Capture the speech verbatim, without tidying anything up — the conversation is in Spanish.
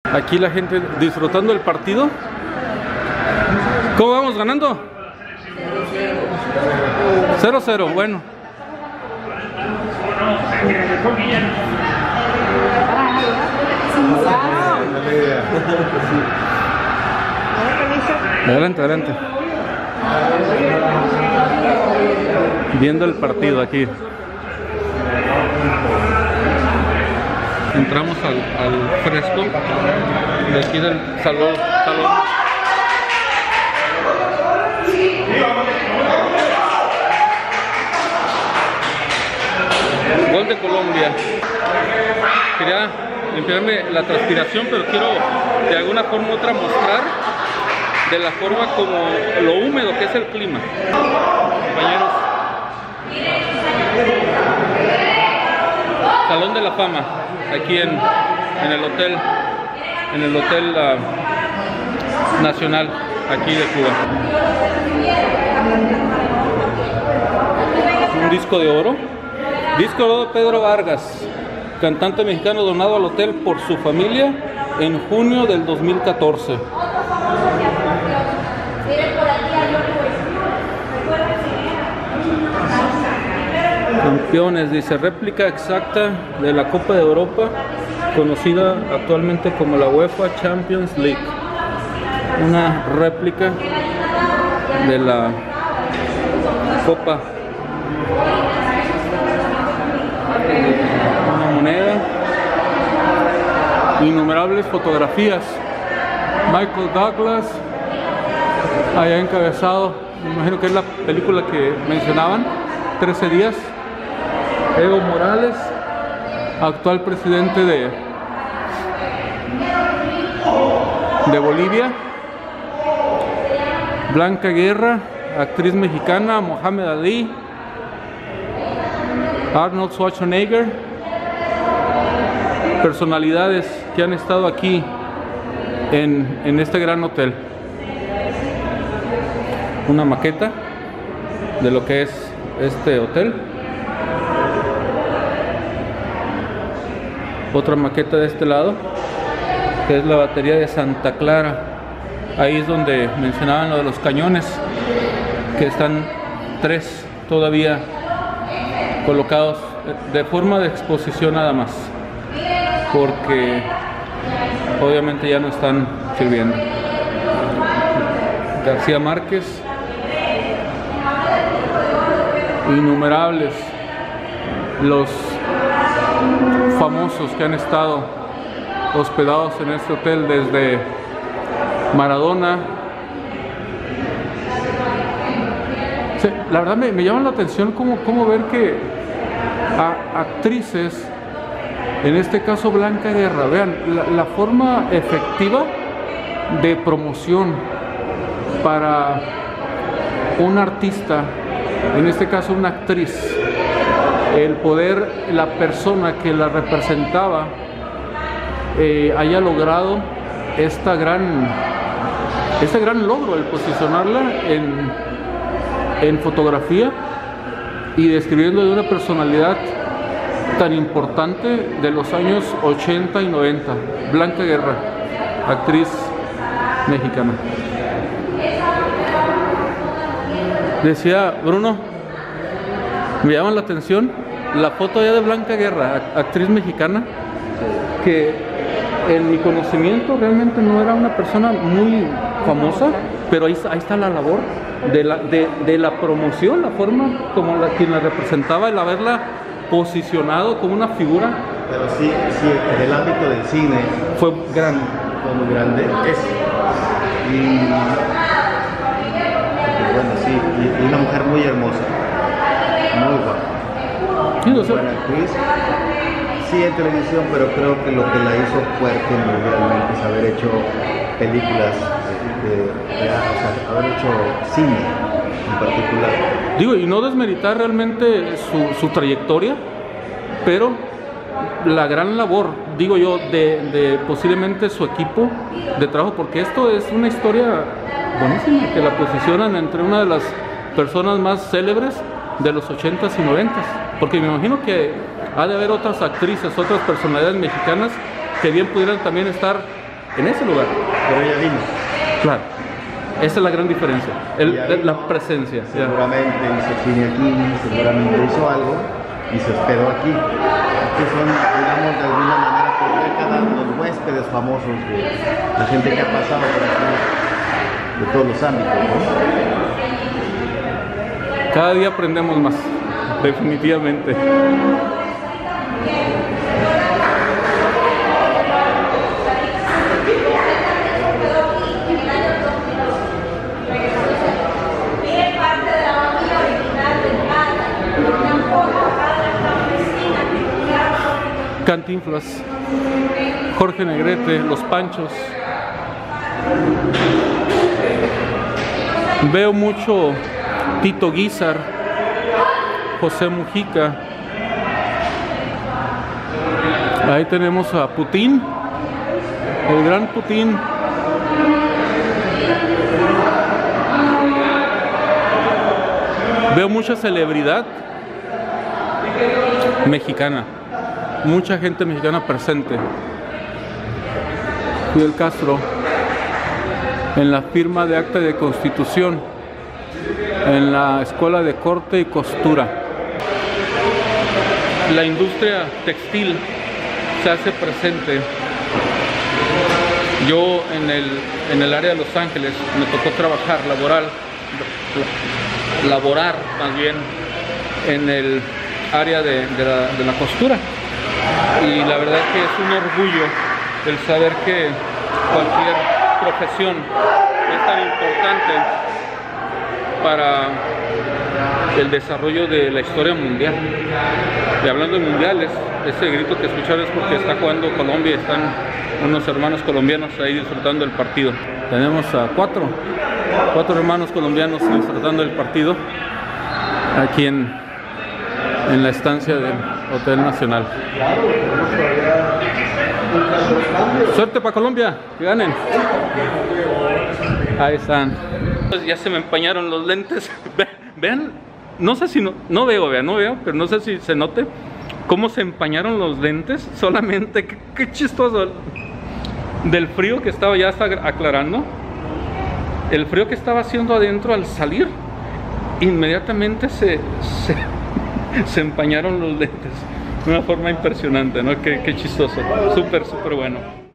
Aquí la gente disfrutando del partido. ¿Cómo vamos ganando? cero cero, bueno. Adelante, adelante. Viendo el partido aquí. Entramos al, al fresco de aquí del salón. salón. Gol de Colombia. Quería limpiarme la transpiración, pero quiero de alguna forma u otra mostrar de la forma como lo húmedo que es el clima. Compañeros, Salón de la Fama, aquí en, en el hotel, en el hotel uh, nacional, aquí de Cuba. Un disco de oro. Disco de oro de Pedro Vargas, cantante mexicano donado al hotel por su familia en junio del dos mil catorce. Campeones, dice, réplica exacta de la Copa de Europa, conocida actualmente como la UEFA Champions League. Una réplica de la Copa. Una moneda. Innumerables fotografías. Michael Douglas, allá encabezado, me imagino que es la película que mencionaban, trece días. Evo Morales, actual presidente de, de Bolivia. Blanca Guerra, actriz mexicana. Mohamed Ali, Arnold Schwarzenegger. Personalidades que han estado aquí en, en este gran hotel. Una maqueta de lo que es este hotel. Otra maqueta de este lado, que es la batería de Santa Clara. Ahí es donde mencionaban lo de los cañones, que están tres todavía colocados de forma de exposición nada más, porque obviamente ya no están sirviendo. García Márquez. Innumerables los famosos que han estado hospedados en este hotel, desde Maradona. Sí, la verdad me, me llama la atención cómo, cómo ver que a actrices, en este caso Blanca Guerra, vean la, la forma efectiva de promoción para un artista, en este caso una actriz, el poder, la persona que la representaba eh, haya logrado esta gran, este gran logro, el posicionarla en, en fotografía y describiendo de una personalidad tan importante de los años ochenta y noventa. Blanca Guerra, actriz mexicana. Decía Bruno, me llama la atención la foto ya de Blanca Guerra, actriz mexicana, que en mi conocimiento realmente no era una persona muy famosa, pero ahí, ahí está la labor de la, de, de la promoción, la forma como la, quien la representaba, el haberla posicionado como una figura. Pero sí, sí, en el ámbito del cine fue grande. Fue muy grande. Es, y, bueno, sí, y, y una mujer muy hermosa, muy guapa. Sí, muy o sea, buena actriz. Sí, en televisión, pero creo que lo que la hizo fuerte mundialmente es haber hecho películas, de, de, de, o sea, haber hecho cine en particular. Digo, y no desmeritar realmente su, su trayectoria, pero la gran labor, digo yo, de, de posiblemente su equipo de trabajo, porque esto es una historia buenísima, que la posicionan entre una de las personas más célebres de los ochentas y noventas, porque me imagino que ha de haber otras actrices, otras personalidades mexicanas que bien pudieran también estar en ese lugar. Pero ella vino. Claro. Esa es la gran diferencia, el, Ella la vino, presencia. Seguramente hizo cine aquí, seguramente hizo algo y se hospedó aquí. Que son, digamos, de alguna manera por décadas los huéspedes famosos de la gente que ha pasado por aquí, de todos los ámbitos, ¿no? Cada día aprendemos más, definitivamente. Cantinflas, Jorge Negrete, Los Panchos. Veo mucho Tito Guizar, José Mujica. Ahí tenemos a Putin, el gran Putin. Veo mucha celebridad mexicana. Mucha gente mexicana presente. Fidel Castro en la firma de acta de constitución, en la escuela de corte y costura. La industria textil se hace presente. Yo en el, en el área de Los Ángeles me tocó trabajar, laboral, laborar más bien en el área de, de, la, de la costura. Y la verdad que es un orgullo el saber que cualquier profesión es tan importante para el desarrollo de la historia mundial. Y hablando de mundiales, ese grito que escucharon es porque está jugando Colombia y están unos hermanos colombianos ahí disfrutando del partido. Tenemos a cuatro, cuatro hermanos colombianos disfrutando del partido aquí en, en la estancia del Hotel Nacional. Suerte para Colombia, que ganen. Ahí están. Ya se me empañaron los lentes. Vean, no sé si no, no veo, vean, no veo, pero no sé si se note cómo se empañaron los lentes. Solamente, qué, qué chistoso. Del frío que estaba, ya está aclarando. El frío que estaba haciendo adentro al salir, inmediatamente se, se, se empañaron los lentes. De una forma impresionante, ¿no? Qué, qué chistoso. Súper, súper bueno.